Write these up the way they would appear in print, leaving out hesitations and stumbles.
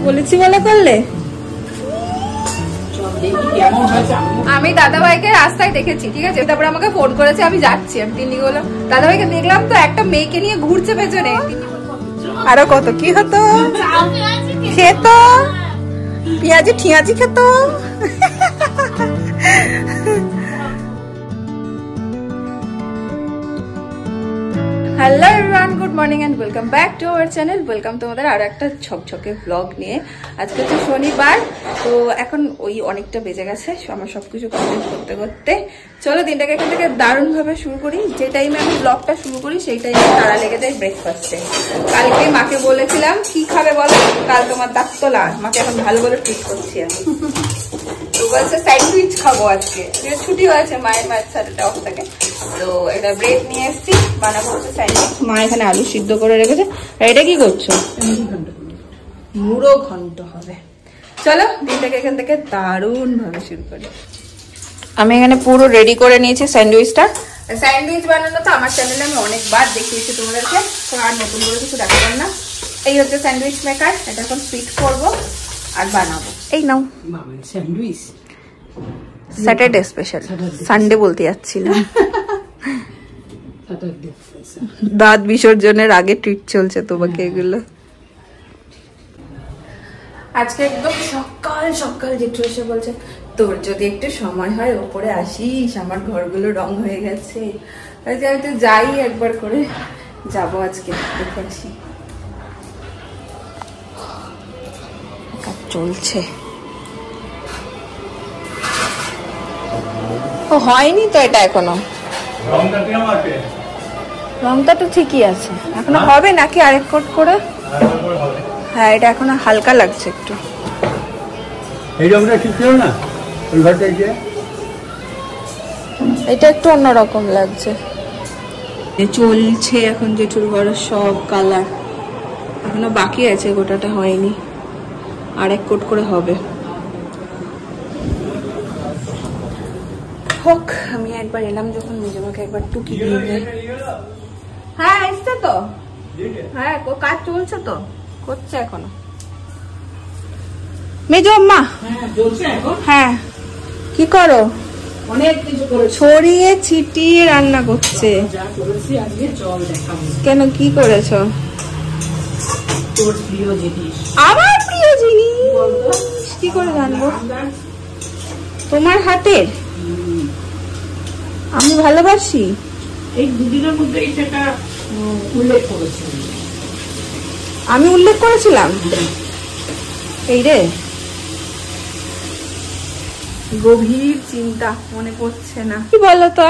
বলেছি বলে করলে। আমি দাদাভাইকে রাস্তায় দেখেছি, ঠিক আছে, তারপরে আমাকে ফোন করেছে, আমি যাচ্ছি। আমি তিনি বললাম দাদাভাইকে দেখলাম তো একটা মেয়েকে নিয়ে ঘুরছে পেছনে। আরো কত কি হতো, খেত পেঁয়াজি ঠিয়াজি খেত। Hello everyone, good morning and welcome back to our channel. Welcome তোমাদের আরো একটা ঝকঝকে ব্লগ নিয়ে। আজকে তো শনিবার, তো এখন ওই অনেকটা বেজে গেছে আমার সবকিছু কমপ্লিট করতে করতে। চলো দিনটাকে এখান থেকে দারুণভাবে শুরু করি। যে টাইমে আমি ব্লগটা শুরু করি সেই টাইমে তারা লেগে যায় ব্রেকফাস্টে। কালকে মাকে বলেছিলাম কি খাবে বলো, কাল তোমার দাঁত তোলা, মাকে এখন ভালো করে ট্রিট করছি আমি। তো বলছে স্যান্ডউইচ খাবো আজকে, ছুটি হয়েছে, মায়ের স্যাটারডে অফ থাকে। তো এটা ব্রেড নিয়ে এসছি, বানাবো হচ্ছে স্যান্ডউইচ। মা এখানে আলু সিদ্ধ করে রেখেছে। আর এটা কি করছো? মুড়ো ঘন্ট হবে। চলো দিনটাকে এখান থেকে দারুণ ভাবে শুরু করি। আমি এখানে পুরো রেডি করে নিয়েছি স্যান্ডউইচটা। স্যান্ডউইচ বানানো তো আমার চ্যানেলে আমি অনেকবার দেখিয়েছি তোমাদেরকে, তো আর নতুন করে কিছু দেখাবেন না। এই হচ্ছে স্যান্ডউইচ মেকার, এটা এখন ফিট করবো আর বানাবো। এই নাও স্যান্ডউইচ, স্যাটারডে স্পেশাল, সানডে বলতে যাচ্ছিলাম। দাঁত বিসর্জনের আগে ট্রিট চলছে তোমাকে এগুলো। আজকে একদম সকাল সকাল জেঠু এসে বলছে তোর যদি একটু সময় হয় ওপরে আসিস, আমার ঘরগুলো রং হয়ে গেছে। আমি তো যাই একবার করে, যাবো আজকে দেখে আসি। কাজ চলছে, ও হয়নি তো এটা এখনো। রংটা তো ঠিকই আছে, এখনো হবে নাকি আরেক কোট করে? হ্যাঁ এটা এখনো হালকা লাগছে একটু। এটা একটু অন্যরকম লাগছে। চলছে এখন জেঠুর ঘরের সব কালার, এখনো বাকি আছে, গোটাটা হয়নি, আরেক কোট করে হবে। হোক, আমি একবার এলাম যখন নিজেকে একবার টুকি দিয়ে দেয়। হ্যাঁ এসছে তো, হ্যাঁ কাজ চলছে তো, করছে এখনো। মেজো আম্মা হ্যাঁ কি করো? অনেক কিছু করে ছড়িয়ে ছিটিয়ে রান্না করছে। কেন কি করেছ? তোর প্রিয় জিনিস, আমার প্রিয় জিনিস কি করে জানবো? তোমার হাতের আমি ভালোবাসি। এই দুদিনের মধ্যে সেটা উল্লেখ করেছিলাম, আমি উল্লেখ করেছিলাম। এই রে গভীর চিন্তা, মনে পড়ছে না। কি বলো তো,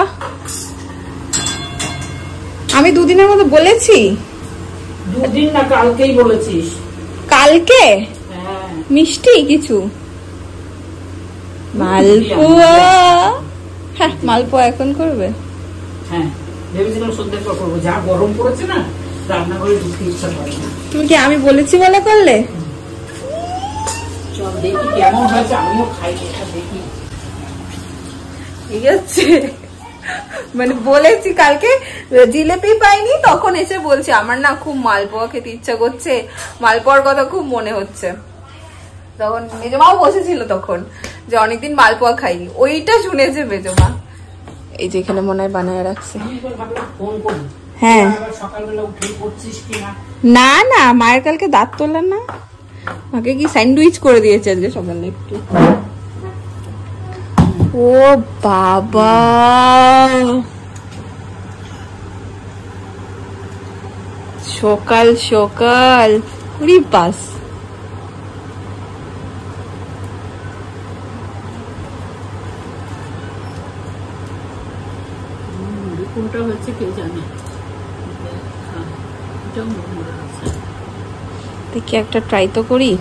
আমি দুদিনের মধ্যে বলেছি? দুদিন না, কালকেই বলেছিস। কালকে মিষ্টি কিছু, মালপোয়া। হ্যাঁ মালপোয়া এখন করবে। হ্যাঁ ভেবেছিলাম সন্ধ্যার পর করবো, যা গরম পড়েছে না রান্নাঘরে ঢুকতে ইচ্ছা করে না। তুমি কি আমি বলেছি বলে করলে? চল দেখি কেমন হয়েছে, আমিও খাই, দেখি। ঠিক আছে, মানে বলেছি কালকে জিলেপি পাইনি, তখন এসে বলছি আমার না খুব মালপোয়া খেতে ইচ্ছা করছে, মালপোয়ার কথা খুব মনে হচ্ছে। তখন মেজমাও বসেছিল তখন যে অনেকদিন মালপোয়া খাইনি, ওইটা শুনেছে মেজমা। এই যে এখানে মনে হয় বানায় রাখছে। হ্যাঁ না না, মায়ের কালকে দাঁত তোলার না, মাকে কি স্যান্ডউইচ করে দিয়েছে আজকে সকালে একটু। ও বাবা, সকাল সকাল পুরি বাস। কোনটা হচ্ছে কে জানে, দেখি একটা ট্রাই তো করি।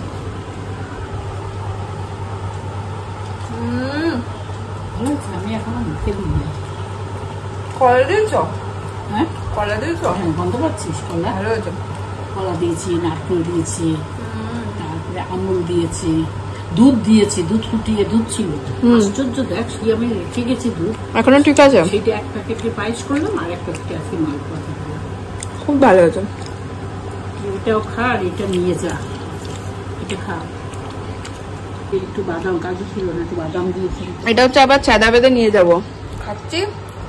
আমি এখনো মুখে দিই। কলা দিয়েছ? হ্যাঁ কলা দিয়েছ? হ্যাঁ গন্ধ পাচ্ছিস? কলা ভালো হয়েছে। কলা দিয়েছি, নারকেল দিয়েছি, তারপরে আমুল দিয়েছি, দুধ দিয়েছি, দুধ ফুটিয়ে দুধ ছিল। আশ্চর্য দেখ, আমি রেখে গেছি দুধ, এখনো ঠিক আছে। সেটা এক প্যাকেটে পায়েস করলাম, আর এক প্যাকেটে আজকে মালপোয়া করলাম। খুব ভালো হয়েছে। এটাও খা আর এটা নিয়ে যা, এটা খা, একটু বাদাম, কাজু ছিল না, একটু বাদাম দিয়েছি। এটা হচ্ছে আবার ছাদা বেঁধে নিয়ে যাবো, খাচ্ছি।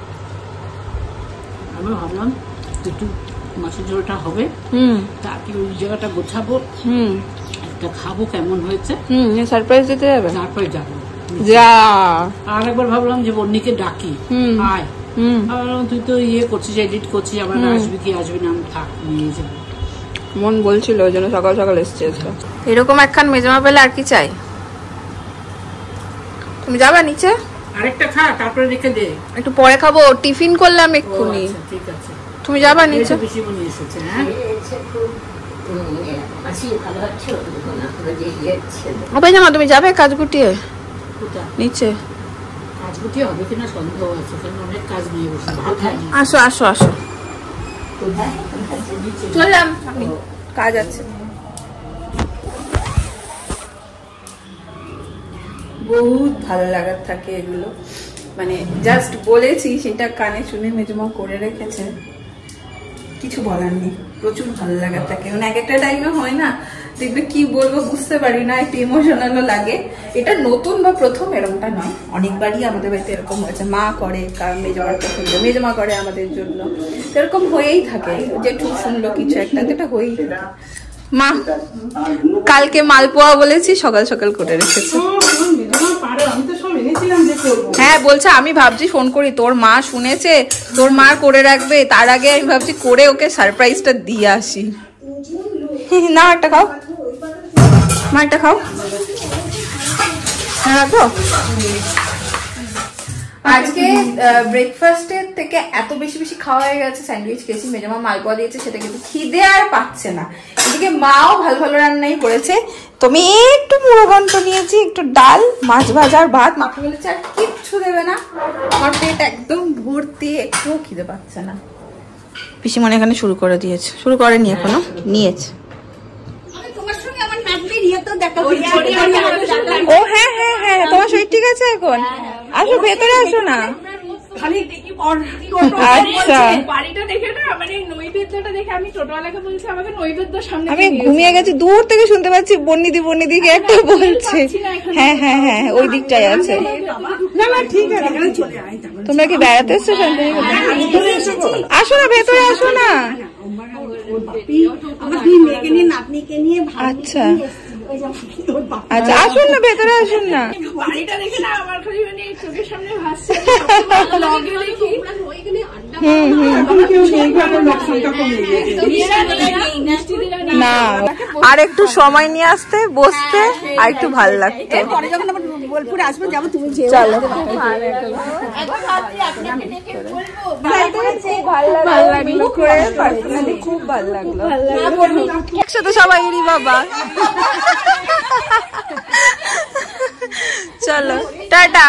আমি ভাবলাম একটু মাছের ঝোলটা হবে, তাকে ওই জায়গাটা গোছাবো, একটা খাবো কেমন হয়েছে, সারপ্রাইজ দিতে যাবে, তারপরে যাবো। যা আর একবার ভাবলাম যে বন্নিকে ডাকি, আয়, তুই তো ইয়ে করছিস, এডিট করছিস, আবার আসবি কি আসবি না, আমি থাক, নিয়ে যাবো। মন বলছিল ওই জন্য সকাল সকাল এসছে। এরকম একখান মেজমা পেলে আর কি চাই। তুমি যাবে নিচে? আরেকটা খা, তারপরে রেখে দে, একটু পরে খাবো, টিফিন করলাম এক্ষুনি। ঠিক আছে, তুমি যাবা নিচে? বেশি মনে এসেছে। হ্যাঁ, জামা তুমি যাবে কাজ গুটিয়ে নিচে? কাজ গুটিয়ে হবে কিনা সন্দেহ আছে, কারণ অনেক কাজ নিয়ে বসে। আসো আসো আসো, চললাম, কাজ আছে। বহুত ভালো লাগার থাকে এগুলো, মানে জাস্ট বলেছি সেটা কানে শুনে মেজমা করে রেখেছে, কিছু বলার নেই। প্রচুর ভালো লাগার থাকে, মানে এক একটা টাইমে হয় না, দেখবে কি বলবো বুঝতে পারি না, একটু ইমোশনালও লাগে। এটা নতুন বা প্রথম এরকমটা নয়, অনেকবারই আমাদের বাড়িতে এরকম হয়েছে। মা করে, কারণ মেজমার পছন্দ, মেজমা করে আমাদের জন্য, এরকম হয়েই থাকে। জেঠু শুনলো কিছু একটা, যেটা হয়েই থাকে। মা কালকে মালপোয়া বলেছি, সকাল সকাল করে রেখেছে। হ্যাঁ বলছে, আমি ভাবছি ফোন করি, তোর মা শুনেছে, তোর মা করে রাখবে, তার আগে আমি ভাবছি করে ওকে সারপ্রাইজটা দিয়ে আসি। না একটা খাও, মা একটা খাও, রাখো। আজকে ব্রেকফাস্টের থেকে এত বেশি বেশি খাওয়া হয়ে গেছে, স্যান্ডউইচ খেয়েছি, মেজমা মালপোয়া দিয়েছে, সেটা কিন্তু খিদে আর পাচ্ছে না। এদিকে মাও ভালো ভালো রান্নাই করেছে, তুমি একটু মুড়ো ঘন্ট নিয়েছি, একটু ডাল, মাছ ভাজার ভাত, মাকে বলেছে আর কিচ্ছু দেবে না। আমার পেট একদম ভর্তি, একটুও খিদে পাচ্ছে না। পিসিমণি এখানে শুরু করে দিয়েছে, শুরু করেনি এখনো, নিয়েছে। ও হ্যাঁ হ্যাঁ হ্যাঁ, তোমার শরীর ঠিক আছে এখন? আসো ভেতরে, আসো না। আমি ঘুমিয়ে গেছি, দূর থেকে শুনতে পাচ্ছি বন্নিদি বন্নিদিকে একটা বলছে। হ্যাঁ হ্যাঁ হ্যাঁ, ওই দিকটাই আছে। তোমরা কি বেড়াতে এসছো শান্তিনিকেতন? আসো না ভেতরে, আসো না। আচ্ছা আচ্ছা, আসুন না ভেতরে, আসুন না। না, আর একটু সময় নিয়ে আসতে, বসতে, আর একটু ভালো লাগতো। বোলপুরে আসবো, যাবো, তুমি চলো। খুব ভালো লাগলো একসাথে সবাই, বাবা। চলো টাটা।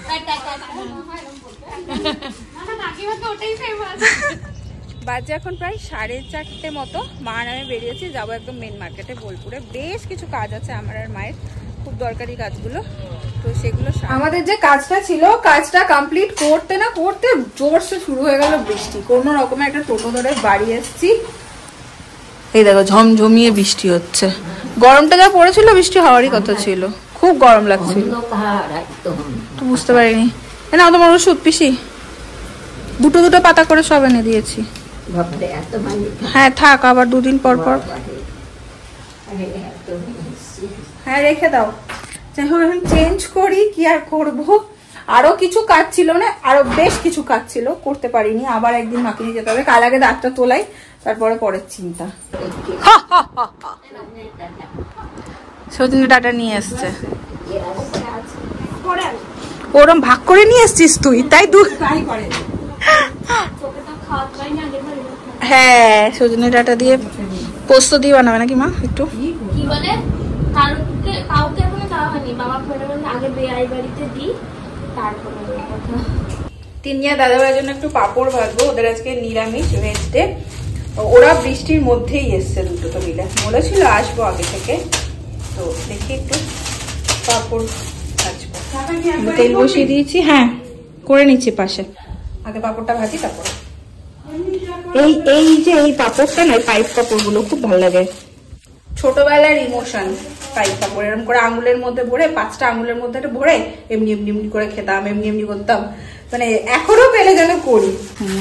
বাজে এখন প্রায় 4:30 মতো। মা নামে বেরিয়েছি, যাবো একদম মেন মার্কেটে বোলপুরে। বেশ কিছু কাজ আছে আমার আর মায়ের, খুব দরকারি কাজগুলো, তো সেগুলো। আমাদের যে কাজটা ছিল, কাজটা কমপ্লিট করতে না করতে জোরসে শুরু হয়ে গেল বৃষ্টি। কোনো রকমে একটা টোটো ধরে বাড়ি এসছি, এই দেখো ঝমঝমিয়ে বৃষ্টি হচ্ছে। গরমটা যা পড়েছিল, বৃষ্টি হওয়ারই কথা ছিল, খুব গরম লাগছিল। তো বুঝতে পারিনি। না তোমার ওষুধ পিসি, দুটো দুটো পাতা করে সব এনে দিয়েছি। হ্যাঁ থাক, আবার 2 দিন পর পর। হ্যাঁ রেখে দাও। যাই হোক, এখন চেঞ্জ করি, কি আর করবো। আরো কিছু কাজ ছিল, না আরো বেশ কিছু কাজ ছিল, করতে পারিনি। আবার একদিন মাকে নিয়ে যেতে হবে। কাল আগে দাঁতটা তোলাই, তারপরে পরের চিন্তা। সজনে ডাটা নিয়ে এসছে, ওরম ভাগ করে নিয়ে এসছিস তুই, তাই হ্যাঁ সজনে ডাটা দিয়ে পোস্ত দিয়ে বানাবে নাকি মা? একটু তিনিয়া দাদাভাইয়ের জন্য একটু পাপড় ভাজবো, ওদের আজকে নিরামিষ ভেজ ডে। ওরা বৃষ্টির মধ্যেই এসছে দুটো তো মিলে, বলেছিল আসবো আগে থেকে, তো দেখি একটু পাপড় ভাজবো। তেল বসিয়ে দিয়েছি, হ্যাঁ করে নিচ্ছি পাশে। আগে পাপড়টা ভাজি, তারপরে এই যে এই পাপড়টা নয়, পাইপ পাপড় গুলো খুব ভালো লাগে। ছোটবেলার ইমোশন, পাই পাপড় এরকম করে আঙুলের মধ্যে ভরে 5টা আঙুলের মধ্যে ভরে এমনি এমনি এমনি করে খেতাম, এমনি এমনি করতাম, মানে এখনো পেলে যেন করি।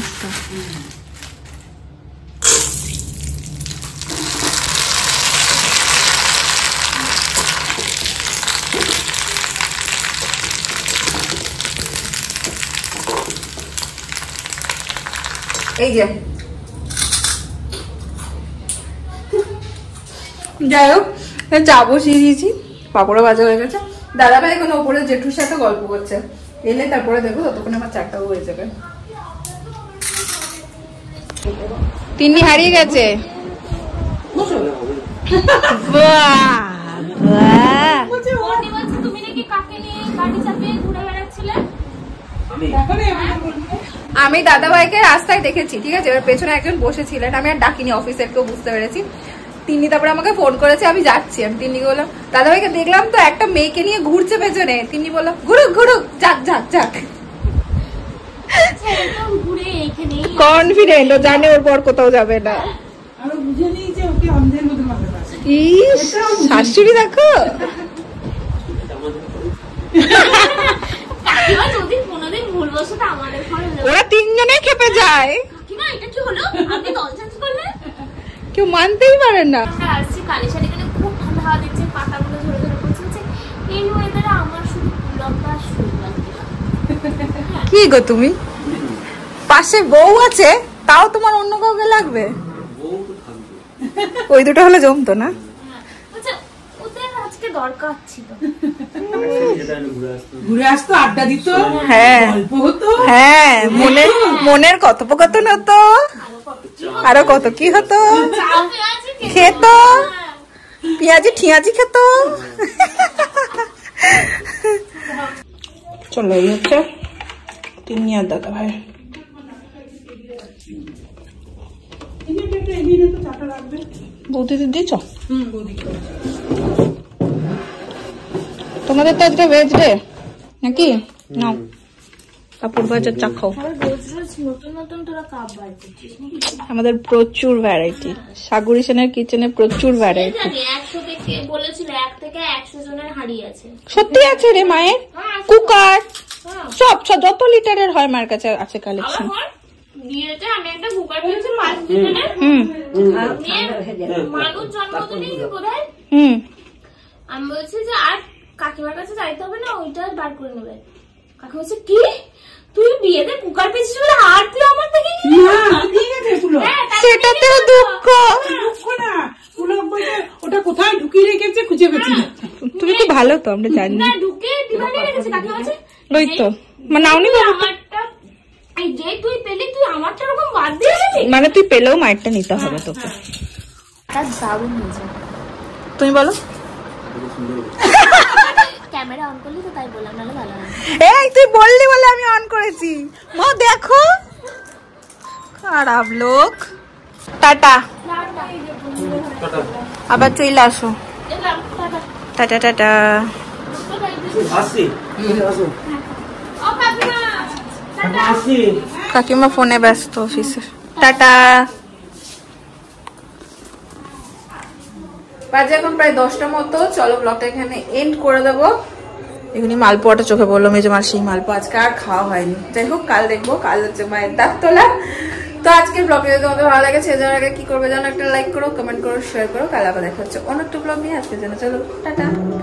এই যে যাই হোক চা বসিয়ে দিয়েছি, পাপড়ও ভাজা হয়ে গেছে। দাদাভাই এখন ওপরে জেঠুর সাথে গল্প করছে, এলে তারপরে দেখো ততক্ষণে আমার চারটাও হয়ে যাবে। তিন্নি হারিয়ে গেছে। আমি দাদাভাইকে রাস্তায় দেখেছি, ঠিক আছে, এবার পেছনে একজন বসেছিলেন, আমি আর ডাকিনি, অফিসের কেউ বুঝতে পেরেছি। তিনি তারপরে আমাকে ফোন করেছে, আমি যাচ্ছি। আমি তিনি বললাম দাদাভাইকে দেখলাম তো একটা মেয়েকে নিয়ে ঘুরছে পেছনে। তিনি বললো ঘুরুক ঘুরুক, যাক যাক যাক। কনফিডেন্ট, ও জানে ওর পর কোথাও যাবে না। শাশুড়ি দেখো, ওরা তিনজনে খেপে যায়, কেউ মানতেই পারে না। কি গো তুমি, পাশে বউ আছে তাও তোমার অন্য কাউকে লাগবে? ওই দুটো হলে জমতো না? দরকার ছিল, ঘুরে আসতো, আড্ডা দিত, হ্যাঁ হ্যাঁ, মনের কথোপকথন হতো, আরো কত কি হতো, খেত পেঁয়াজি ঠিয়াজি খেত। চলো এই হচ্ছে তিন্নি আর দাদা ভাই। বৌদি দিচ্ছ? তোমাদের তো আজকে ভেজ ডে নাকি? নাও কাপড় ভাজার চা খাও। আমাদের প্রচুর ভ্যারাইটি, সাগরি সেনের কিচেনে প্রচুর ভ্যারাইটি। সত্যি আছে রে মায়ের, কুকার সব যত লিটারের হয় মায়ের কাছে আছে কালেকশন। আমি একটা কুকার কিনেছি 5 লিটারের, মানুষ জন্মদিনে বোধহয়। আমি বলছি যে আর কাকিমার কাছে যাইতে হবে না, ওইটা বার করে নেবে। কাকি বলছে কি তুই বিয়েতে কুকার পেয়েছিস বলে আর তুই আমার থেকে সেটাতেও দুঃখ না, ওটা কোথায় ঢুকিয়ে রেখেছে খুঁজে পেয়েছি। তুমি তো ভালো তো, আমরা জানি না ঢুকে ডিভাইডে রেখেছে। কাকি বলছে ওই তো মানে নাওনি আমারটা, এই যে তুই পেলি তুই আমারটা এরকম বাদ দিয়ে দিবি, মানে তুই পেলেও মায়েরটা নিতে হবে তোকে। তার দারুণ হয়েছে। তুমি বলো। ক্যামেরা অন করলি তো তাই বললাম, নাহলে ভালো হয়। এই তুই বললি বলে আমি অন করেছি। মা দেখো, খারাপ লোক। টাটা, আবার চলে আসো। টাটা টাটা। কাকিমা ফোনে ব্যস্ত অফিসে। টাটা। বাজে এখন প্রায় 10টা মতো। চলো ব্লগটা এখানে এন্ড করে দেবো। এখানে মালপোয়াটা চোখে বললো, মেজে মার সেই মালপোয়া আজকে আর খাওয়া হয়নি। যাই হোক কাল দেখবো, কাল হচ্ছে মায়ের দাঁত তোলা। তো আজকের ব্লগে যদি তোমাদের ভালো লাগে সেজন্য আগে কি করবে জানো, একটা লাইক করো, কমেন্ট করো, শেয়ার করো। কাল আবার দেখা হচ্ছে অন্য একটা ব্লগ নিয়ে। আজকের জন্য চলো টাটা।